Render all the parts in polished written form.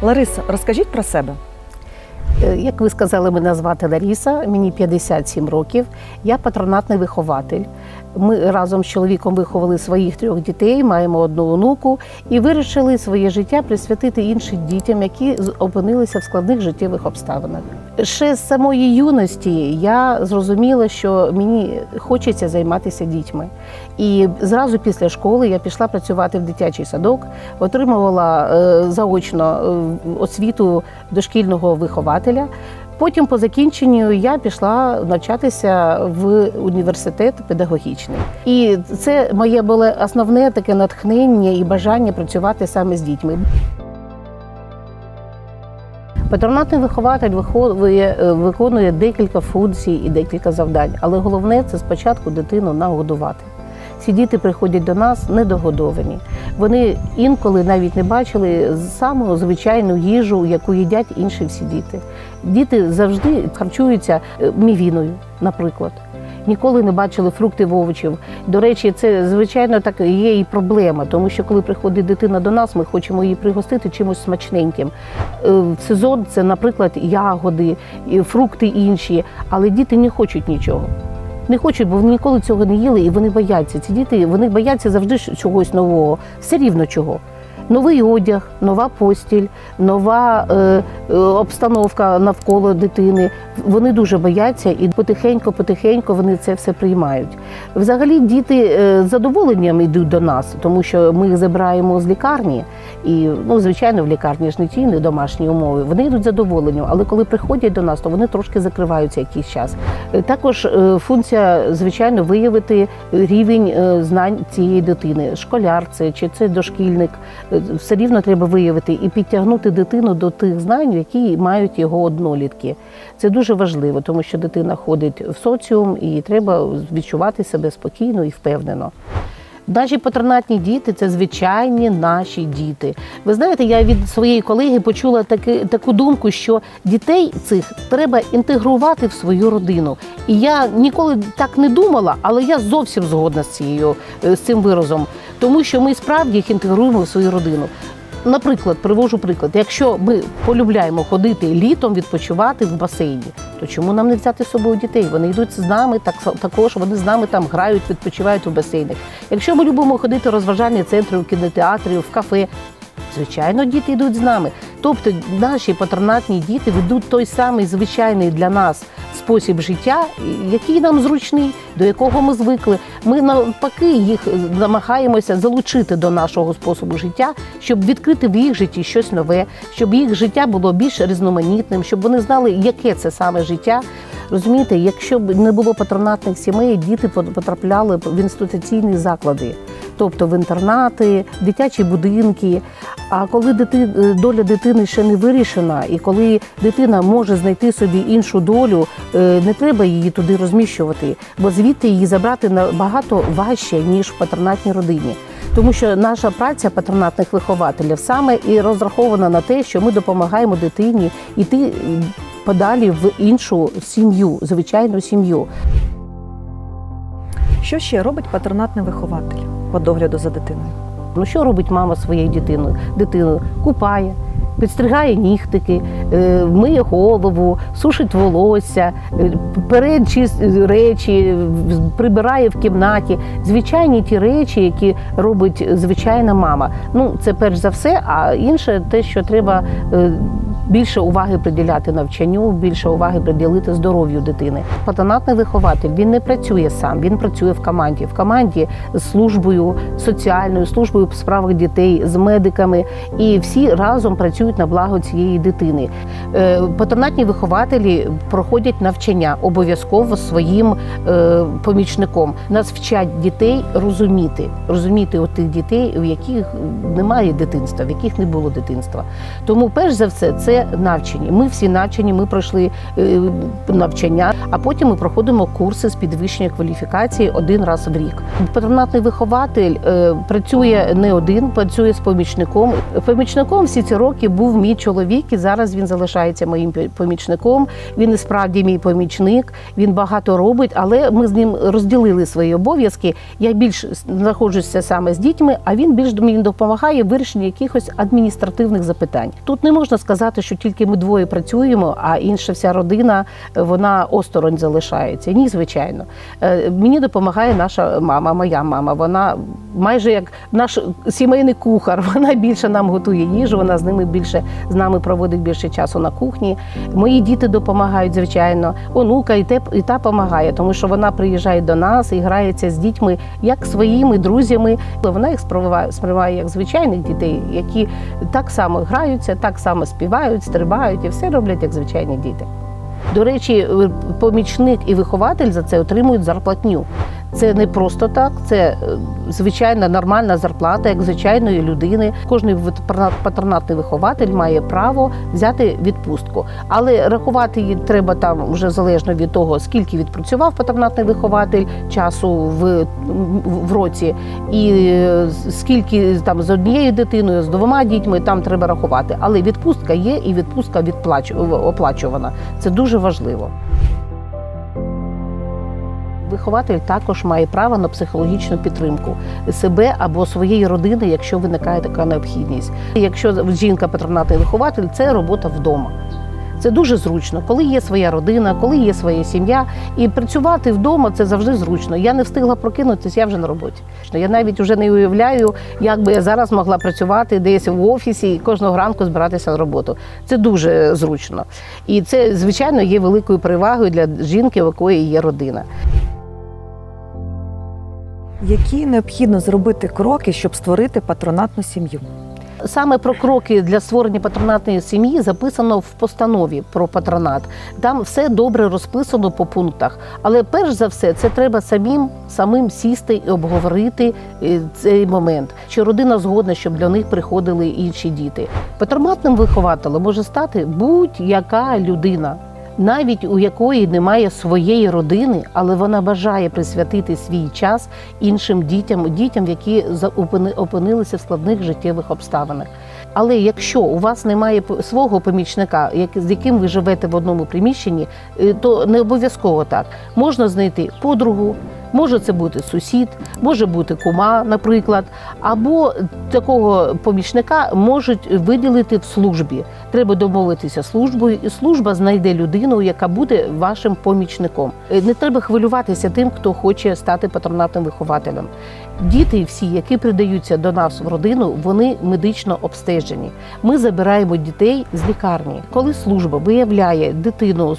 Лариса, розкажіть про себе. Як ви сказали, мене звати Лариса, мені 57 років, я патронатний вихователь. Ми разом з чоловіком виховали своїх 3 дітей, маємо 1 онуку і вирішили своє життя присвятити іншим дітям, які опинилися в складних життєвих обставинах. Ще з самої юності я зрозуміла, що мені хочеться займатися дітьми. І зразу після школи я пішла працювати в дитячий садок, отримувала заочно освіту дошкільного вихователя. Потім по закінченню я пішла навчатися в університет педагогічний. І це моє було основне таке натхнення і бажання працювати саме з дітьми. Патронатний вихователь виконує декілька функцій і декілька завдань, але головне – це спочатку дитину нагодувати. Ці діти приходять до нас недогодовані. Вони інколи навіть не бачили саму звичайну їжу, яку їдять інші всі діти. Діти завжди харчуються мівіною, наприклад. Ніколи не бачили фруктів, овочів. До речі, це, звичайно, так є і проблема, тому що коли приходить дитина до нас, ми хочемо її пригостити чимось смачненьким. В сезон це, наприклад, ягоди, фрукти інші, але діти не хочуть нічого. Не хочуть, бо вони ніколи цього не їли, і вони бояться. Ці діти, вони бояться завжди чогось нового, все рівно чого. Новий одяг, нова постіль, нова обстановка навколо дитини. Вони дуже бояться і потихеньку вони це все приймають. Взагалі діти з задоволенням йдуть до нас, тому що ми їх забираємо з лікарні. І, звичайно, в лікарні ж не ті, не домашні умови. Вони йдуть з задоволенням, але коли приходять до нас, то вони трошки закриваються якийсь час. Також функція, звичайно, виявити рівень знань цієї дитини. Школяр це, чи це дошкільник. Все рівно треба виявити і підтягнути дитину до тих знань, які мають його однолітки. Це дуже важливо, тому що дитина ходить в соціум і треба відчувати себе спокійно і впевнено. Наші патронатні діти – це звичайні наші діти. Ви знаєте, я від своєї колеги почула таку думку, що дітей цих треба інтегрувати в свою родину. І я ніколи так не думала, але я зовсім згодна з цим виразом. Тому що ми справді їх інтегруємо в свою родину. Наприклад, привожу приклад, якщо ми полюбляємо ходити літом відпочивати в басейні, то чому нам не взяти з собою дітей? Вони йдуть з нами, також вони з нами там грають, відпочивають у басейнах. Якщо ми любимо ходити в розважальні центри, в кінотеатрі, в кафе, звичайно, діти йдуть з нами. Тобто наші патронатні діти ведуть той самий звичайний для нас спосіб життя, який нам зручний, до якого ми звикли. Ми навпаки їх намагаємося залучити до нашого способу життя, щоб відкрити в їх житті щось нове, щоб їх життя було більш різноманітним, щоб вони знали, яке це саме життя. Розумієте, якщо б не було патронатних сімей, діти потрапляли в інституційні заклади, тобто в інтернати, дитячі будинки. А коли доля дитини ще не вирішена, і коли дитина може знайти собі іншу долю, не треба її туди розміщувати, бо звідти її забрати набагато важче, ніж в патронатній родині. Тому що наша праця патронатних вихователів саме і розрахована на те, що ми допомагаємо дитині йти подалі в іншу сім'ю, звичайну сім'ю. Що ще робить патронатний вихователь по догляду за дитиною? Що робить мама своєю дитиною? Дитину купає, підстригає нігтики, миє голову, сушить волосся, пере речі, прибирає в кімнаті. Звичайні ті речі, які робить звичайна мама. Це перш за все, а інше те, що треба більше уваги приділяти навчанню, більше уваги приділити здоров'ю дитини. Патронатний вихователь, він не працює сам, він працює в команді. В команді з службою соціальною, службою в справах дітей, з медиками. І всі разом працюють на благо цієї дитини. Патронатні вихователі проходять навчання обов'язково своїм помічником. Нас вчать дітей розуміти тих дітей, у яких немає дитинства, в яких не було дитинства. Тому, перш за все, це є навчені. Ми всі навчені, ми пройшли навчання, а потім ми проходимо курси з підвищення кваліфікації один раз в рік. Патронатний вихователь працює не один, працює з помічником. Помічником всі ці роки був мій чоловік, і зараз він залишається моїм помічником. Він і справді мій помічник, він багато робить, але ми з ним розділили свої обов'язки. Я більш знаходжуся саме з дітьми, а він більш мені допомагає в вирішенні якихось адміністративних запитань. Тут не можна сказати, що тільки ми двоє працюємо, а інша вся родина, вона осторонь залишається. Ні, звичайно. Мені допомагає наша мама, моя мама. Вона майже як наш сімейний кухар. Вона більше нам готує їжу, вона з нами проводить більше часу на кухні. Мої діти допомагають, звичайно. Онука і та допомагає, тому що вона приїжджає до нас і грається з дітьми як своїми друзями. Вона їх сприймає як звичайних дітей, які так само граються, так само співають, стрибають і все роблять як звичайні діти. До речі, помічник і вихователь за це отримують зарплатню. Це не просто так, це звичайна нормальна зарплата, як звичайної людини. Кожний патронатний вихователь має право взяти відпустку. Але рахувати її треба там вже залежно від того, скільки відпрацював патронатний вихователь часу в році, і скільки там з однією дитиною, з двома дітьми, там треба рахувати. Але відпустка є, і відпустка оплачувана. Це дуже важливо. Вихователь також має право на психологічну підтримку себе або своєї родини, якщо виникає така необхідність. Якщо жінка патронатний вихователь, це робота вдома. Це дуже зручно, коли є своя родина, коли є своя сім'я. І працювати вдома – це завжди зручно. Я не встигла прокинутися, я вже на роботі. Я навіть вже не уявляю, як би я зараз могла працювати десь в офісі і кожного ранку збиратися на роботу. Це дуже зручно. І це, звичайно, є великою перевагою для жінки, у якої є родина. Які необхідно зробити кроки, щоб створити патронатну сім'ю? Саме про кроки для створення патронатної сім'ї записано в постанові про патронат. Там все добре розписано по пунктах. Але перш за все, це треба самим сісти і обговорити цей момент. Чи родина згодна, щоб для них приходили інші діти. Патронатним вихователем може стати будь-яка людина, навіть у якої немає своєї родини, але вона бажає присвятити свій час іншим дітям, які опинилися в складних життєвих обставинах. Але якщо у вас немає свого помічника, з яким ви живете в одному приміщенні, то не обов'язково так. Можна знайти подругу, може це бути сусід, може бути кума, наприклад, або такого помічника можуть виділити в службі. Треба домовитися з службою, і служба знайде людину, яка буде вашим помічником. Не треба хвилюватися тим, хто хоче стати патронатним вихователем. Діти всі, які придаються до нас в родину, вони медично обстежені. Ми забираємо дітей з лікарні. Коли служба виявляє дитину,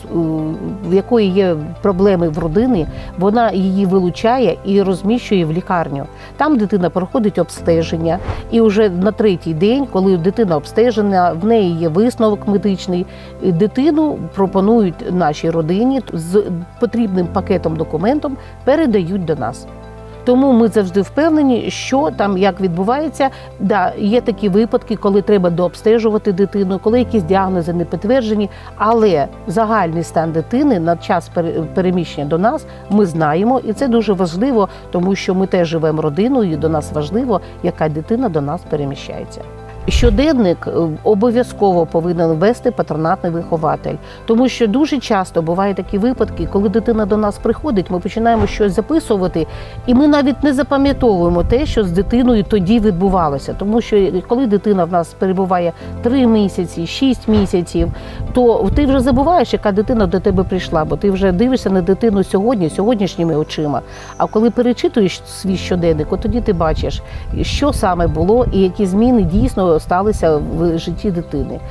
в якої є проблеми в родині, вона її вилучає і розміщує в лікарню. Там дитина проходить обстеження, і вже на третій день, коли дитина обстежена, в неї є висновок медичний, дитину пропонують нашій родині з потрібним пакетом документів, передають до нас. Тому ми завжди впевнені, що там, як відбувається. Да, є такі випадки, коли треба дообстежувати дитину, коли якісь діагнози не підтверджені, але загальний стан дитини на час переміщення до нас ми знаємо, і це дуже важливо, тому що ми теж живемо родиною, і до нас важливо, яка дитина до нас переміщається. Щоденник обов'язково повинен вести патронатний вихователь, тому що дуже часто бувають такі випадки, коли дитина до нас приходить, ми починаємо щось записувати, і ми навіть не запам'ятовуємо те, що з дитиною тоді відбувалося. Тому що коли дитина в нас перебуває 3 місяці, 6 місяців, то ти вже забуваєш, яка дитина до тебе прийшла, бо ти вже дивишся на дитину сьогоднішніми очима. А коли перечитуєш свій щоденник, от тоді ти бачиш, що саме було і які зміни дійсно сталися в житті дитини.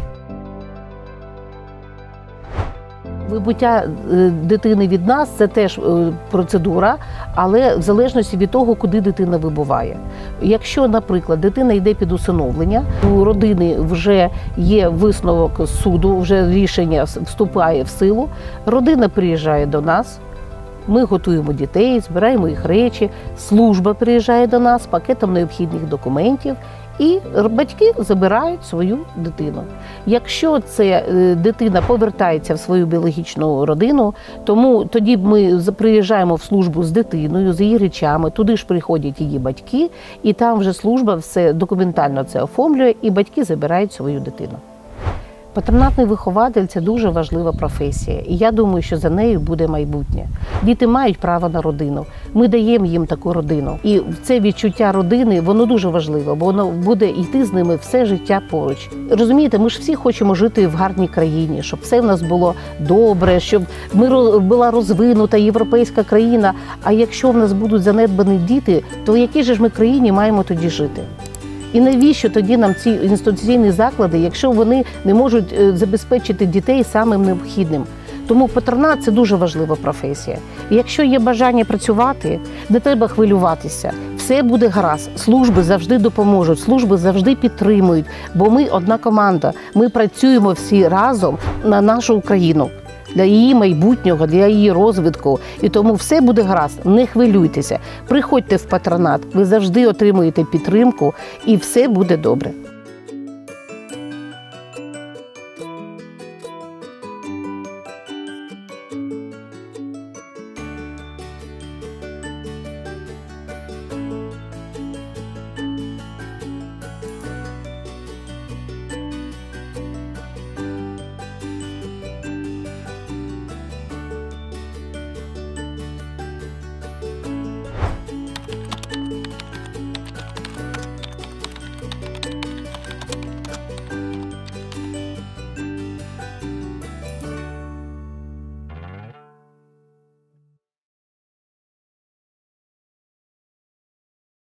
Вибуття дитини від нас – це теж процедура, але в залежності від того, куди дитина вибуває. Якщо, наприклад, дитина йде під усиновлення, у родини вже є висновок суду, вже рішення вступає в силу, родина приїжджає до нас, ми готуємо дітей, збираємо їх речі, служба приїжджає до нас з пакетом необхідних документів, І батьки забирають свою дитину. Якщо це дитина повертається в свою біологічну родину, тоді ми приїжджаємо в службу з дитиною, з її речами, туди ж приходять її батьки, і там вже служба все документально це оформлює, і батьки забирають свою дитину. Патронатний вихователь – це дуже важлива професія, і я думаю, що за нею буде майбутнє. Діти мають право на родину, ми даємо їм таку родину. І це відчуття родини, воно дуже важливо, бо воно буде йти з ними все життя поруч. Розумієте, ми ж всі хочемо жити в гарній країні, щоб все в нас було добре, щоб була розвинута європейська країна. А якщо в нас будуть занедбані діти, то в якій же ж ми країні маємо тоді жити? І навіщо тоді нам ці інституційні заклади, якщо вони не можуть забезпечити дітей самим необхідним? Тому патронат – це дуже важлива професія. І якщо є бажання працювати, не треба хвилюватися. Все буде гаразд. Служби завжди допоможуть, служби завжди підтримують, бо ми одна команда. Ми працюємо всі разом на нашу Україну. Для її майбутнього, для її розвитку. І тому все буде гаразд, не хвилюйтеся. Приходьте в патронат, ви завжди отримуєте підтримку і все буде добре.